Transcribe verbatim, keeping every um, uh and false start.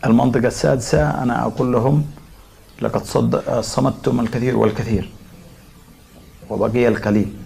المنطقة السادسة أنا أقول لهم لقد صد- صمدتم الكثير والكثير وبقي القليل.